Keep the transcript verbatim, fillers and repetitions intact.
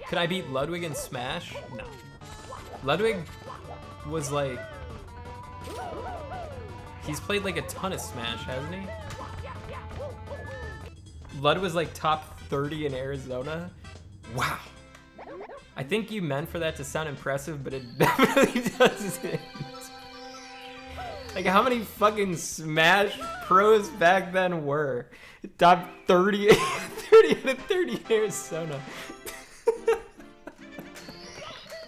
Could I beat Ludwig in Smash? No. Ludwig was like... He's played like a ton of Smash, hasn't he? Lud was like top thirty in Arizona? Wow. I think you meant for that to sound impressive, but it definitely doesn't. Like, how many fucking Smash pros back then were? Top thirty, thirty out of thirty in Arizona.